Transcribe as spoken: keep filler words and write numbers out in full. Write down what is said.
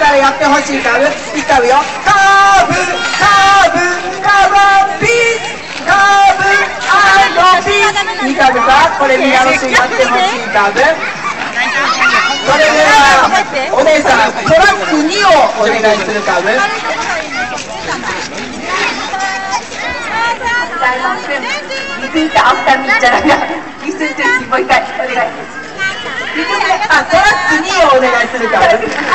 からやってほしいカーブ。いったよ。カーブ、カーブ、カーブ、ピーカーブ、アンドピー。いいカーブか。これ宮野市やってほしいカーブ。それではお姉さんトラックにをお願いするカーブ。 Listen to after me じゃないな。Listen to me もう一回お願い。 あ、トラックにをお願いするカーブ。